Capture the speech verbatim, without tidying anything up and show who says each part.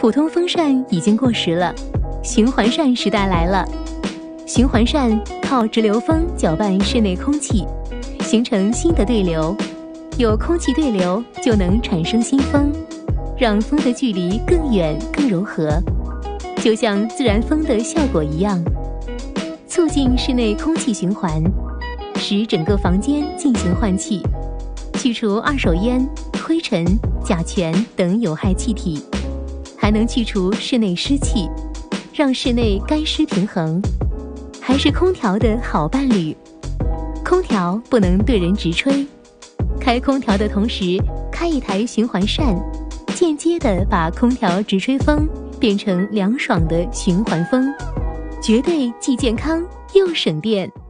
Speaker 1: 普通风扇已经过时了，循环扇时代来了。循环扇靠直流风搅拌室内空气，形成新的对流，有空气对流就能产生新风，让风的距离更远更柔和，就像自然风的效果一样，促进室内空气循环，使整个房间进行换气，去除二手烟、灰尘、甲醛等有害气体，还能去除室内湿气，让室内干湿平衡，还是空调的好伴侣。空调不能对人直吹，开空调的同时开一台循环扇，间接地把空调直吹风变成凉爽的循环风，绝对既健康又省电。